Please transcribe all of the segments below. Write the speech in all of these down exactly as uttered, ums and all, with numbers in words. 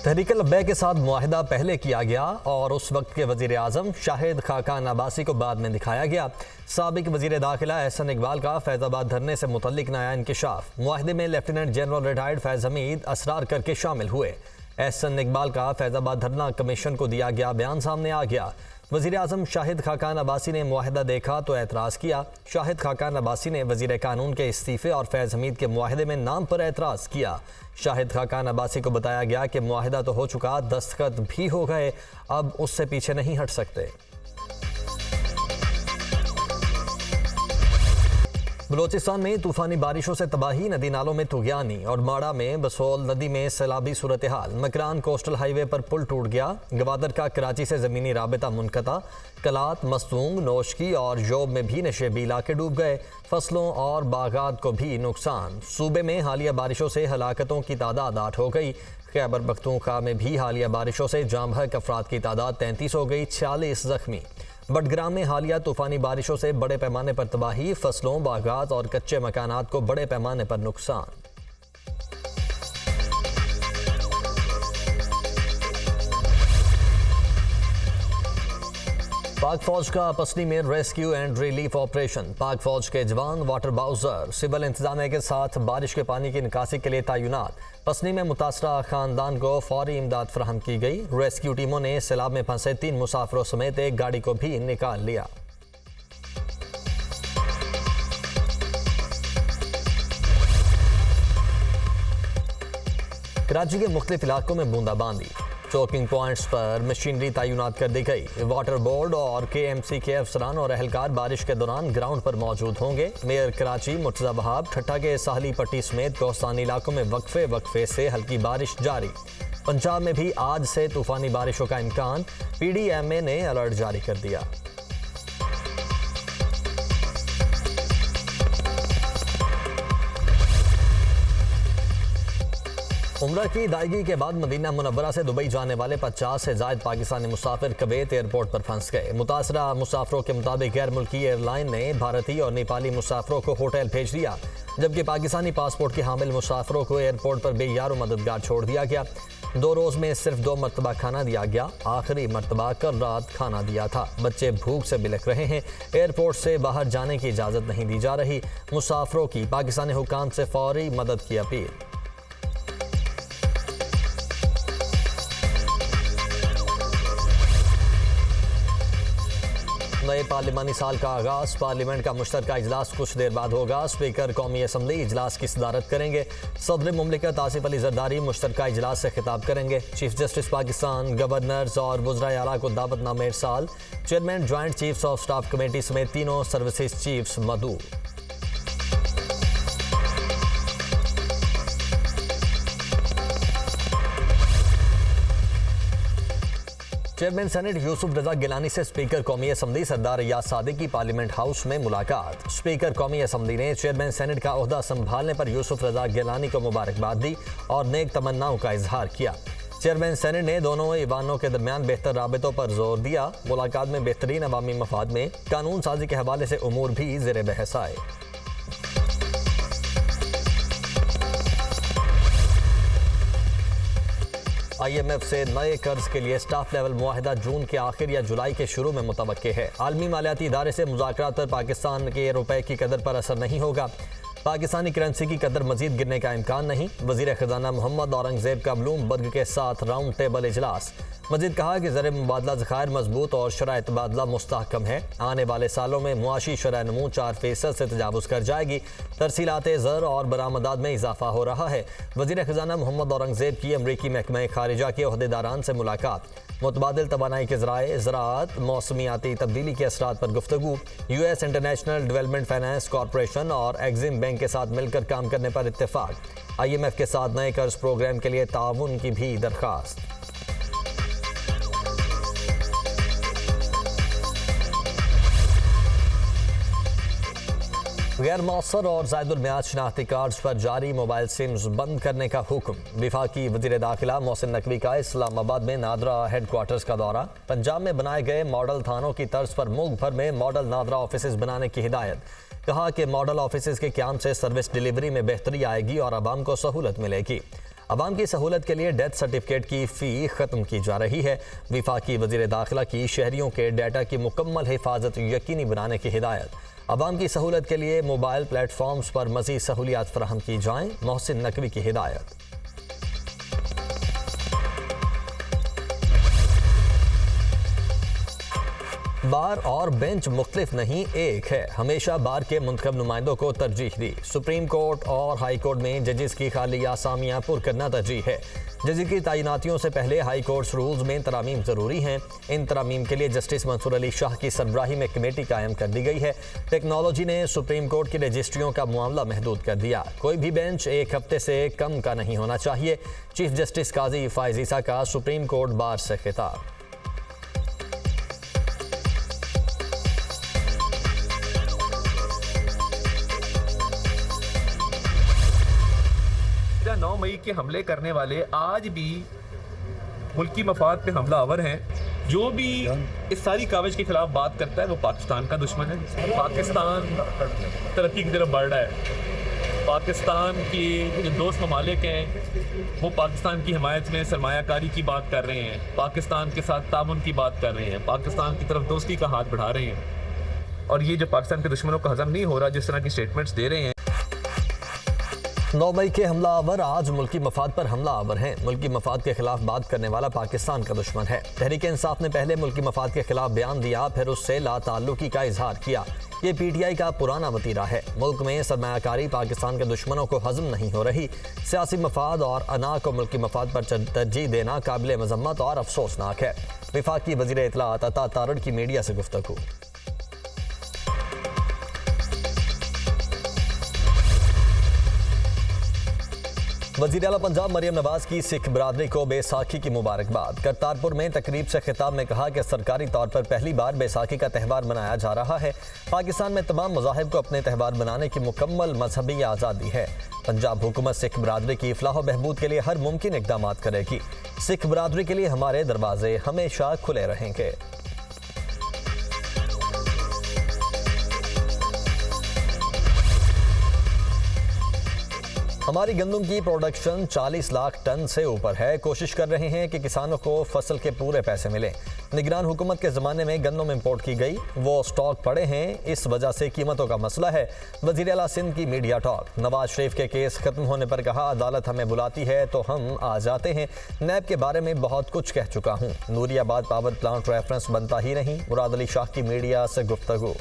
तहरीक लब्बैक के साथ मुआहिदा पहले किया गया और उस वक्त के वजीर आजम शाहिद खाकान अब्बासी को बाद में दिखाया गया। साबिक वजीर दाखिला एहसन इकबाल का फैज़ाबाद धरने से मुतल्लिक नया इंकिशाफ। मुआहिदे में lieutenant general retired Faiz Hameed असरार करके शामिल हुए। एहसन इकबाल का फैज़ाबाद धरना कमीशन को दिया गया बयान सामने आ गया। वज़ीर आज़म शाहिद खाकान अब्बासी ने मुआहिदा देखा तो एतराज़ किया। शाहिद खाकान अब्बासी ने वज़ीर कानून के इस्तीफ़े और फैज़ हमीद के मुआहिदे में नाम पर एतराज़ किया। शाहिद खाकान अब्बासी को बताया गया कि मुआहिदा तो हो चुका, दस्तखत भी हो गए, अब उससे पीछे नहीं हट सकते। बलोचिस्तान में तूफानी बारिशों से तबाही, नदी नालों में तुगयानी और माड़ा में बसोल नदी में सैलाबी सूरत हाल। मकरान कोस्टल हाईवे पर पुल टूट गया। गवादर का कराची से ज़मीनी राबिता मुनक़ता। कलात, मस्तूंग, नोशकी और जोब में भी नशेबी इलाके डूब गए। फसलों और बागात को भी नुकसान। सूबे में हालिया बारिशों से हलाकतों की तादाद आठ हो गई। खैबर पख्तूनख्वा में भी हालिया बारिशों से जाम बहक अफराद की तादाद तैंतीस हो गई, छियालीस जख्मी। बडग्राम में हालिया तूफानी बारिशों से बड़े पैमाने पर तबाही, फसलों, बागात और कच्चे मकानात को बड़े पैमाने पर नुकसान। पाक फौज का पसनी में रेस्क्यू एंड रिलीफ ऑपरेशन। पाक फौज के जवान, वाटर बाउजर, सिविल इंतजामिया के साथ बारिश के पानी की निकासी के लिए तैनात। पसनी में मुतासरा खानदान को फौरी इमदाद फराहम की गई। रेस्क्यू टीमों ने सैलाब में फंसे तीन मुसाफिरों समेत एक गाड़ी को भी निकाल लिया। कराची के मुख्तलिफ इलाकों में बूंदाबांदी। चौकिंग पॉइंट्स पर मशीनरी तैनात कर दी गई। वाटर बोर्ड और के एम सी के अफसरान और एहलकार बारिश के दौरान ग्राउंड पर मौजूद होंगे। मेयर कराची मुर्तज़ा वहाब ठट्ठा के साहली पट्टी समेत कोस्तानी इलाकों में वक्फे वक्फे से हल्की बारिश जारी। पंजाब में भी आज से तूफानी बारिशों का इम्कान। पी डी एम ए ने अलर्ट जारी कर दिया। उम्रा की अदायगी के बाद मदीना मुनव्वरा से दुबई जाने वाले पचास से ज़ायद पाकिस्तानी मुसाफिर कुवैत एयरपोर्ट पर फंस गए। मुतासरा मुसाफिरों के मुताबिक गैर मुल्की एयरलाइन ने भारतीय और नेपाली मुसाफिरों को होटल भेज दिया, जबकि पाकिस्तानी पासपोर्ट के हामिल मुसाफिरों को एयरपोर्ट पर बेयार मददगार छोड़ दिया गया। दो रोज़ में सिर्फ दो मरतबा खाना दिया गया। आखिरी मरतबा कल रात खाना दिया था। बच्चे भूख से बिलख रहे हैं। एयरपोर्ट से बाहर जाने की इजाज़त नहीं दी जा रही। मुसाफिरों की पाकिस्तानी हुकाम से फौरी मदद की अपील। नए पार्लिमानी साल का आगाज। पार्लियामेंट का मुश्तरका इजलास कुछ देर बाद होगा। स्पीकर कौमी असम्बली इजलास की सदारत करेंगे। सदर मुमलिकत आसिफ अली जरदारी मुश्तरका इजलास से खिताब करेंगे। चीफ जस्टिस पाकिस्तान, गवर्नर्स और वज़राए आला को दावतनामा इरसाल। Chairman joint chiefs of staff committee समेत तीनों सर्विसेज चीफ्स मदऊ। चेयरमैन सेनेट यूसुफ रजा गिलानी से स्पीकर कौमी असम्बली सरदार रियाज सादिक की पार्लियामेंट हाउस में मुलाकात। स्पीकर कौमी असम्बली ने चेयरमैन सेनेट का ओहदा संभालने पर यूसुफ रजा गिलानी को मुबारकबाद दी और नेक तमन्नाओं का इजहार किया। चेयरमैन सेनेट ने दोनों ईवानों के दरमियान बेहतर राबितों पर जोर दिया। मुलाकात में बेहतरीन अवामी मफाद में कानून साजी के हवाले से उमूर भी ज़ेरे बहस आए। आई एम एफ से नए कर्ज के लिए स्टाफ लेवल मुआहिदा जून के आखिर या जुलाई के शुरू में मुतवक्के है। आलमी मालियाती इदारे से मुज़ाकरात पर पाकिस्तान के रुपए की कदर पर असर नहीं होगा। पाकिस्तानी करेंसी की कदर मजीद गिरने का इम्कान नहीं। वज़ीर ख़जाना मोहम्मद औरंगज़ेब का ब्लूमबर्ग के साथ राउंड टेबल इजलास। मजीद कहा कि ज़र मुबादला ज़खायर मजबूत और शराय तबादला मुस्तहकम है। आने वाले सालों में मुआशी शरह नमू चार फीसद से तजावुज़ कर जाएगी। तरसीलात ज़र और बरामदात में इजाफा हो रहा है। वज़ीर ख़जाना मोहम्मद औरंगज़ेब की अमरीकी महकमा खारिजा के अहदेदारान से मुलाकात। मुतबादिल तवानाई के ज़राए, ज़राअत, मौसमियाती तब्दीली के असरात पर गुफ्तगू। U S International Development Finance Corporation और एग्जिम बैंक के साथ मिलकर काम करने पर इत्तेफाक। आई एम एफ के साथ नए कर्ज प्रोग्राम के लिए ताउन की भी दरख्वास्त। गैर मौसर और ज़ायदुल मियाद शनाख्ती कार्ड्स पर जारी मोबाइल सिम्स बंद करने का हुक्म। विफाकी वज़ीर दाखिला मोहसिन नकवी का इस्लामाबाद में नादरा हेडक्वार्टर्स का दौरा। पंजाब में बनाए गए मॉडल थानों की तर्ज पर मुल्क भर में मॉडल नादरा ऑफिस बनाने की हिदायत। कहा कि मॉडल ऑफिस के क़याम से सर्विस डिलीवरी में बेहतरी आएगी और आवाम को सहूलत मिलेगी। अवाम की सहूलत के लिए डेथ सर्टिफिकेट की फ़ी ख़त्म की जा रही है। वफाकी वज़ीर दाखिला की शहरियों के डाटा की मुकम्मल हिफाजत यकीनी बनाने की हिदायत। अवाम की सहूलत के लिए मोबाइल प्लेटफॉर्म्स पर मज़ीद सहूलियात फराहम की जाएँ, मोहसिन नकवी की हिदायत। बार और बेंच मुख्तलिफ नहीं, एक है। हमेशा बार के मुंतखब नुमाइंदों को तरजीह दी। सुप्रीम कोर्ट और हाई कोर्ट में जजेस की खाली आसामियां पुर करना तरजीह है। जजेस की तैनातियों से पहले हाई कोर्ट रूल्स में तरामीम ज़रूरी हैं। इन तरामीम के लिए जस्टिस मंसूर अली शाह की सरबराही में कमेटी कायम कर दी गई है। टेक्नोलॉजी ने सुप्रीम कोर्ट की रजिस्ट्रियों का मामला महदूद कर दिया। कोई भी बेंच एक हफ्ते से कम का नहीं होना चाहिए। चीफ जस्टिस काजी फायज ईसा का सुप्रीम कोर्ट बार से खिताब। नौ मई के हमले करने वाले आज भी मुल्की मफाद पे हमलावर हैं। जो भी इस सारी काविश के खिलाफ बात करता है वो पाकिस्तान का दुश्मन है। पाकिस्तान तरक्की की तरफ बढ़ रहा है। पाकिस्तान के जो दोस्त ममालिक हैं वो पाकिस्तान की हिमायत में सरमायाकारी की बात कर रहे हैं, पाकिस्तान के साथ तामुन की बात कर रहे हैं, पाकिस्तान की तरफ दोस्ती का हाथ बढ़ा रहे हैं। और ये जो पाकिस्तान के दुश्मनों का हजम नहीं हो रहा जिस तरह की स्टेटमेंट्स दे रहे हैं। नौ मई के हमलावर आज मुल्की मफाद पर हमलावर हैं। मुल्की मफाद के खिलाफ बात करने वाला पाकिस्तान का दुश्मन है। तहरीक इंसाफ ने पहले मुल्की मफाद के खिलाफ बयान दिया, फिर उससे लाताल्लुकी का इजहार किया। ये पीटीआई का पुराना वतीरा है। मुल्क में सरमायाकारी पाकिस्तान के दुश्मनों को हजम नहीं हो रही। सियासी मफाद और अना को मुल्की मफाद पर तरजीह देना काबिल मजम्मत और अफसोसनाक है। वफाकी वज़ीर इत्तलाआत अता तारड़ की मीडिया से गुफ्तगू। वज़ीर आला पंजाब मरियम नवाज की सिख बरादरी को बैसाखी की मुबारकबाद। करतारपुर में तकरीब से खिताब में कहा कि सरकारी तौर पर पहली बार बैसाखी का त्यौहार मनाया जा रहा है। पाकिस्तान में तमाम मज़ाहिब को अपने त्यौहार मनाने की मुकम्मल मजहबी आज़ादी है। पंजाब हुकूमत सिख बरादरी की इफलाह व बहबूद के लिए हर मुमकिन इक़दाम करेगी। सिख बरादरी के लिए हमारे दरवाजे हमेशा खुले रहेंगे। हमारी गंदम की प्रोडक्शन चालीस लाख टन से ऊपर है। कोशिश कर रहे हैं कि किसानों को फसल के पूरे पैसे मिलें। निगरान हुकूमत के ज़माने में गंदम इंपोर्ट की गई, वो स्टॉक पड़े हैं, इस वजह से कीमतों का मसला है। वज़ीर आला सिंध की मीडिया टॉक। नवाज शरीफ के केस खत्म होने पर कहा, अदालत हमें बुलाती है तो हम आ जाते हैं। नैब के बारे में बहुत कुछ कह चुका हूँ। नूरियाबाद पावर प्लांट रेफरेंस बनता ही नहीं। मुराद अली शाह की मीडिया से गुफ्तगू।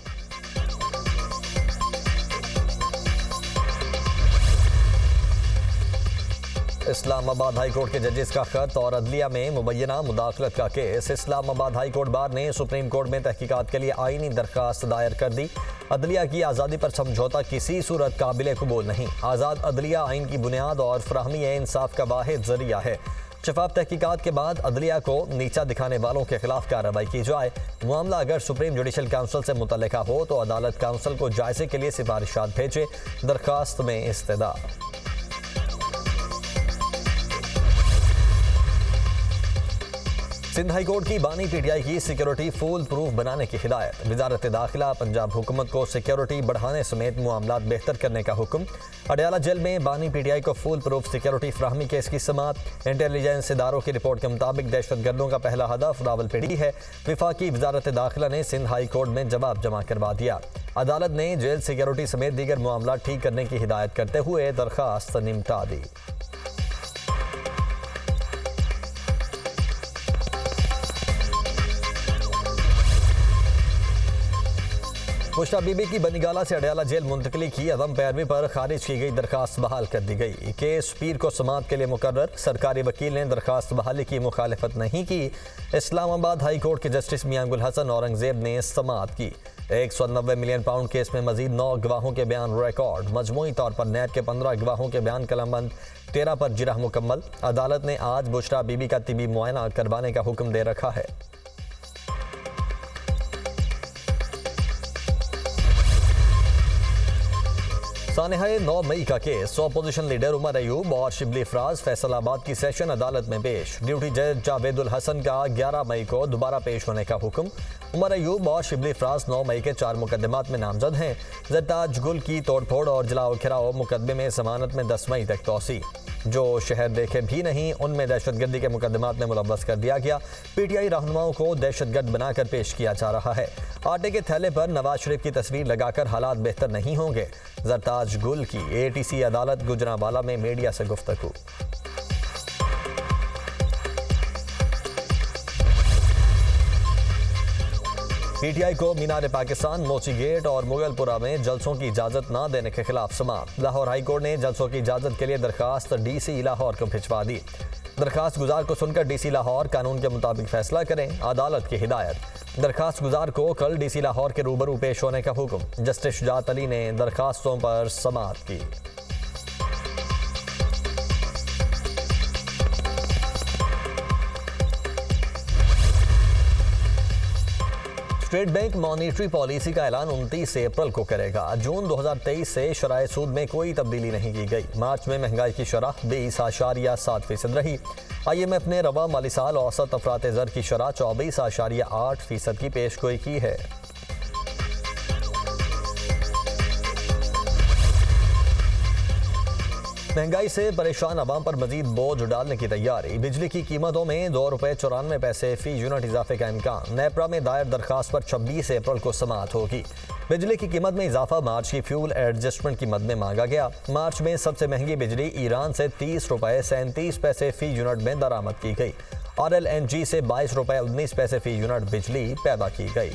इस्लामाबाद हाई कोर्ट के जजेस का खत और अदलिया में मुबैना मुदाखलत का case. Islamabad High Court bar ने सुप्रीम कोर्ट में तहकीकात के लिए आईनी दरख्वास्त दायर कर दी। अदलिया की आज़ादी पर समझौता किसी सूरत काबिल कबूल नहीं। आज़ाद अदलिया आइन की बुनियाद और फ्राहमी इंसाफ का वाहिद जरिया है। शफाफ तहकीकात के बाद अदलिया को नीचा दिखाने वालों के खिलाफ कार्रवाई की जाए। मामला अगर सुप्रीम जुडिशल काउंसिल से मुतल्लिका हो तो अदालत काउंसिल को जायजे के लिए सिफारिशात भेजे। दरख्वास्त में इस्तदा। सिंध हाई कोर्ट की बानी पीटीआई की सिक्योरिटी फूल प्रूफ बनाने की हिदायत। वजारत दाखिला पंजाब हुकूमत को सिक्योरिटी बढ़ाने समेत मामलात बेहतर करने का हुक्म। अडयाला जेल में बानी पीटीआई को फूल प्रूफ सिक्योरिटी फ्राहमी केस की समाअत। इंटेलिजेंस इदारों की रिपोर्ट के मुताबिक दहशत गर्दों का पहला हदफ रावलपिंडी है। वफाकी वजारत दाखिला ने सिंध हाई कोर्ट में जवाब जमा करवा दिया। अदालत ने जेल सिक्योरिटी समेत दीगर मामला ठीक करने की हिदायत करते हुए दरख्वास्त निपटा दी। बुशरा बीबी की बनीगाला से अडयाला जेल मुंतकली की अदम पैरवी पर खारिज की गई दरखास्त बहाल कर दी गई। केस पीर को समाअत के लिए मुकर्रर। सरकारी वकील ने दरखास्त बहाली की मुखालिफत नहीं की। इस्लामाबाद हाई कोर्ट के जस्टिस मियां गुल हसन औरंगजेब ने समाअत की। एक सौ नब्बे मिलियन पाउंड केस में मजीद नौ गवाहों के बयान रिकॉर्ड। मजमूई तौर पर नैब के पंद्रह गवाहों के बयान कलमबंद, तेरह पर जिरह मुकम्मल। अदालत ने आज बुशरा बीबी का तिबी मुआयना करवाने का हुक्म दे रखा है। सानहाए नौ मई का case. Opposition leader Umar Ayub और शिबली फराज फैसलाबाद की सेशन अदालत में पेश। ड्यूटी जज जावेदुल हसन का ग्यारह मई को दोबारा पेश होने का हुक्म। उमर अयूब और शिबली फराज नौ मई के चार मुकदमात में नामजद हैं। जरताज गुल की तोड़फोड़ और जलाओ खिराओ मुकदमे में जमानत में दस मई तक तोसी। जो शहर देखे भी नहीं उनमें दहशतगर्दी के मुकदमात में मुलव्वस कर दिया गया। पीटीआई रहनुमाओं को दहशतगर्द बनाकर पेश किया जा रहा है। आटे के थैले पर नवाज शरीफ की तस्वीर लगाकर हालात बेहतर नहीं होंगे। जरताज गुल की एटीसी अदालत गुजरांवाला में मीडिया से गुफ्तगू। पीटीआई को मीनार पाकिस्तान, मोची गेट और मुगलपुरा में जलसों की इजाजत न देने के खिलाफ समाअत। लाहौर हाई कोर्ट ने जलसों की इजाजत के लिए दरखास्त डीसी लाहौर को भिजवा दी। दरखास्त गुजार को सुनकर डीसी लाहौर कानून के मुताबिक फैसला करें, अदालत की हिदायत। दरखास्त गुजार को कल डीसी लाहौर के रूबरू पेश होने का हुक्म। जस्टिस शुजात अली ने दरखास्तों पर समाअत की। स्टेट बैंक मॉनिटरी पॉलिसी का ऐलान उनतीस अप्रैल को करेगा। जून दो हज़ार तेईस से शराय सूद में कोई तब्दीली नहीं की गई। मार्च में महंगाई की शरह बीस आशारिया सात फीसद रही। आई एम एफ ने रवा माली साल औसत अफरात ज़र की शरह चौबीस आशारिया आठ फीसद की पेशगोई की है। महंगाई से परेशान अवाम पर मजीद बोझ डालने की तैयारी। बिजली की कीमतों में दो रुपये चौरानवे पैसे फी यूनिट इजाफे का इम्कान। नेपरा में दायर दरखास्त पर छब्बीस अप्रैल को समाअत होगी। बिजली की कीमत में इजाफा मार्च की फ्यूल एडजस्टमेंट की मद में मांगा गया। मार्च में सबसे महंगी बिजली ईरान से तीस रुपये सैंतीस पैसे फी यूनिट में दरामद की गई और एल एन जी से बाईस रुपये उन्नीस पैसे फी यूनिट बिजली पैदा की गई।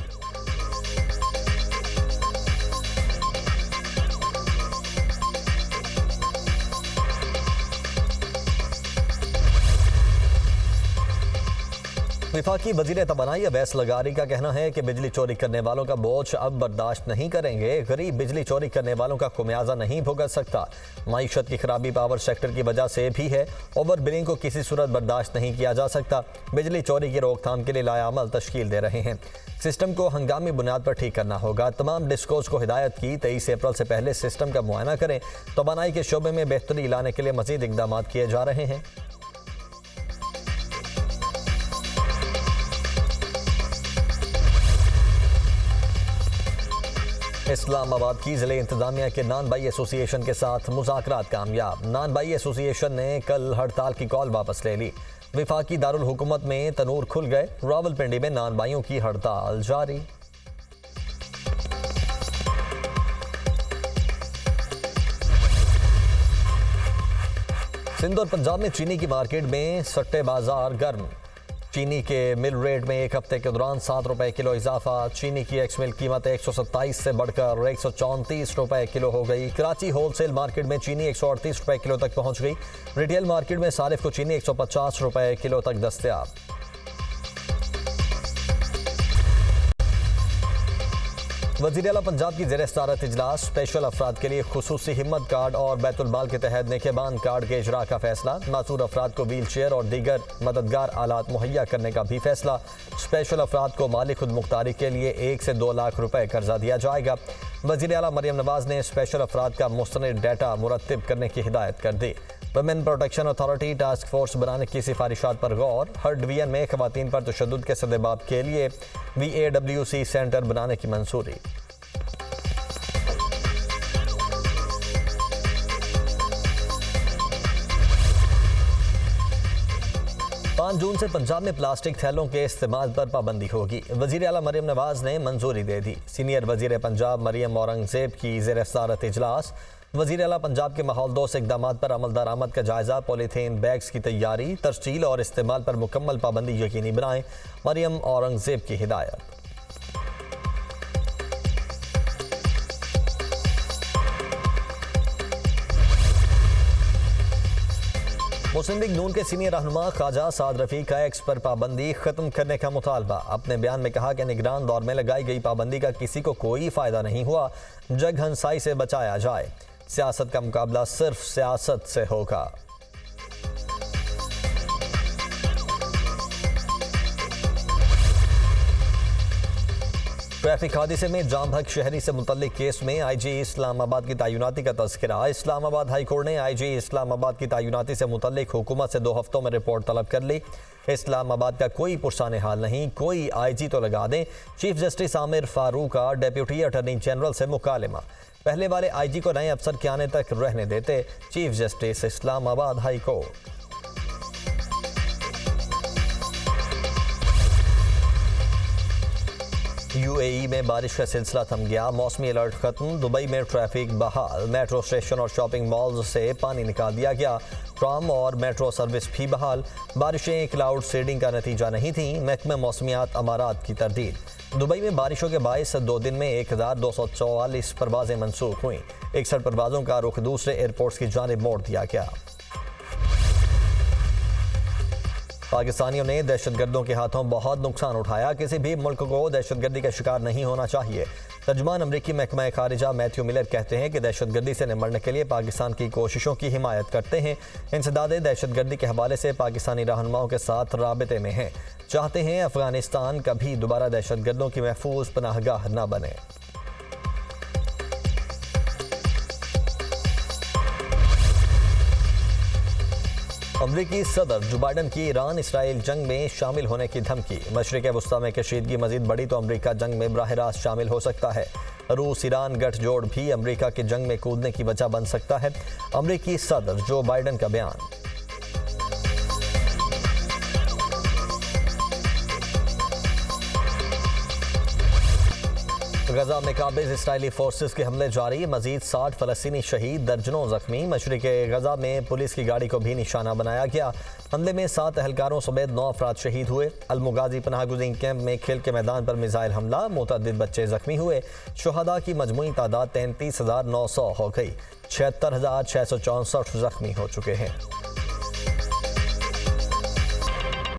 विफाकी वजीर तवानाई अवैस लगारी का कहना है कि बिजली चोरी करने वालों का बोझ अब बर्दाश्त नहीं करेंगे। गरीब बिजली चोरी करने वालों का खुमियाजा नहीं भुगत सकता। मईशत की खराबी पावर सेक्टर की वजह से भी है। ओवर बिलिंग को किसी सूरत बर्दाश्त नहीं किया जा सकता। बिजली चोरी की रोकथाम के लिए लायामल तश्कील दे रहे हैं। सिस्टम को हंगामी बुनियाद पर ठीक करना होगा। तमाम डिस्कोज को हिदायत की तेईस अप्रैल से पहले सिस्टम का मुआयना करें। तवानाई के शोबे में बेहतरी लाने के लिए मजीद इकदाम किए जा रहे हैं। इस्लामाबाद की जिले इंतजामिया के नान बाई एसोसिएशन के साथ मुज़ाकरात कामयाब। नान बाई एसोसिएशन ने कल हड़ताल की कॉल वापस ले ली। विफाकी दारुल हुकूमत में तनूर खुल गए। रावलपिंडी में नान बाइयों की हड़ताल जारी। सिंध और पंजाब में चीनी की मार्केट में सट्टे बाजार गर्म। चीनी के मिल रेट में एक हफ्ते के दौरान सात रुपए किलो इजाफा। चीनी की एक्स मिल कीमत एक सौ सत्ताईस से बढ़कर एक सौ चौंतीस रुपए किलो हो गई। कराची होलसेल मार्केट में चीनी एक सौ अड़तीस रुपए किलो तक पहुंच गई। रिटेल मार्केट में सारिफ को चीनी एक सौ पचास रुपए किलो तक दस्तयाब। वज़ीर आला पंजाब की ज़ेर सदारत इजलास। स्पेशल अफराद के लिए खुसूसी हिम्मत कार्ड और बैतुल माल के तहत नेकेबान कार्ड के इजरा का फैसला। मासूर अफराद को व्हील चेयर और दीगर मददगार आलात मुहैया करने का भी फैसला। स्पेशल अफराद को माली खुद मुख्तारी के लिए एक से दो लाख रुपए कर्जा दिया जाएगा। वज़ीर आला मरियम नवाज ने स्पेशल अफराद का मुस्तनिद डाटा मुरत्तिब करने की हिदायत कर दी। Women protection authority task force बनाने की सिफारिशात पर गौर। हर डिवीजन में खवातीन पर तशद्दुद के सदेबाब के लिए V A W C centre बनाने की मंजूरी। पाँच जून से पंजाब में प्लास्टिक थैलों के इस्तेमाल पर पाबंदी होगी। वज़ीर आला मरियम नवाज ने मंजूरी दे दी। सीनियर वज़ीर पंजाब मरियम औरंगजेब की ज़ेर सदारत इजलास। वज़ीर आला पंजाब के माहौल दोस्त इक़दामात पर अमल दरामद का जायजा। पॉलीथीन बैग्स की तैयारी, तरसील और इस्तेमाल पर मुकम्मल पाबंदी यकीनी बनाएं। मरियम औरंगजेब की हिदायत। मुस्लिम लीग नून के सीनियर रहनुमा ख्वाजा साद रफी का एक्स पर पाबंदी खत्म करने का मुतालबा। अपने बयान में कहा कि निगरान दौर में लगाई गई पाबंदी का किसी को कोई फायदा नहीं हुआ। जग हंसाई से बचाया जाए। सियासत का मुकाबला सिर्फ सियासत से होगा। ट्रैफिक हादसे में जाम भग शहरी से मुतल्लिक केस में आईजी इस्लामाबाद की तैनाती का तज़किरा। इस्लामाबाद हाई कोर्ट ने आईजी इस्लामाबाद की तैनाती से मुतल्लिक हुकूमत से दो हफ्तों में रिपोर्ट तलब कर ली। इस्लामाबाद का कोई पुरसाने हाल नहीं, कोई आईजी तो लगा दें। चीफ जस्टिस आमिर फारूक का डेप्यूटी अटॉर्नी जनरल से मुकालमा। पहले वाले आईजी को नए अफसर के आने तक रहने देते। Chief justice Islamabad High Court. UAE में बारिश का सिलसिला थम गया, मौसमी अलर्ट खत्म। दुबई में ट्रैफिक बहाल, मेट्रो स्टेशन और शॉपिंग मॉल्स से पानी निकाल दिया गया। ट्राम और मेट्रो सर्विस भी बहाल। बारिशें क्लाउड सीडिंग का नतीजा नहीं थी, महकमा मौसमियात अमारात की तरदीद। दुबई में बारिशों के बायस दो दिन में एक हज़ार दो सौ चौवालीस परवाजें मनसूख हुई। इकसठ परवाजों का रुख दूसरे एयरपोर्ट्स की जानिब मोड़ दिया गया। पाकिस्तानियों ने दहशतगर्दों के हाथों बहुत नुकसान उठाया। किसी भी मुल्क को दहशतगर्दी का शिकार नहीं होना चाहिए। तर्जुमान अमरीकी महकमा खारिजा मैथ्यू मिलर कहते हैं कि दहशतगर्दी से निमटने के लिए पाकिस्तान की कोशिशों की हिमायत करते हैं। इंसदादे दहशतगर्दी के हवाले से पाकिस्तानी रहनुमाओं के साथ राबते में हैं। चाहते हैं अफगानिस्तान कभी दोबारा दहशतगर्दों की महफूज पनाहगाह न बने। अमरीकी सदर जो बाइडन की ईरान इसराइल जंग में शामिल होने की धमकी। मशरिक़ वस्ता में कशीदगी मजीद बढ़ी तो अमरीका जंग में बराह रास्त शामिल हो सकता है। रूस ईरान गठजोड़ भी अमरीका के जंग में कूदने की वजह बन सकता है। अमरीकी सदर जो बाइडन का बयान। गजा में काबिज इसराइली फोर्सेस के हमले जारी, मजीद साठ फलस्तीनी शहीद, दर्जनों जख्मी। मशरिक़ गजा में पुलिस की गाड़ी को भी निशाना बनाया गया। हमले में सात एहलकारों समेत नौ अफराद शहीद हुए। अलमुगाजी पनाहगुज़ीन कैंप में खेल के मैदान पर मिसाइल हमला, मुतअद्दिद बच्चे जख्मी हुए। शुहदा की मजमूई तादाद तैंतीस हज़ार नौ सौ हो गई। छिहत्तर हज़ार छः सौ चौंसठ जख्मी हो चुके हैं।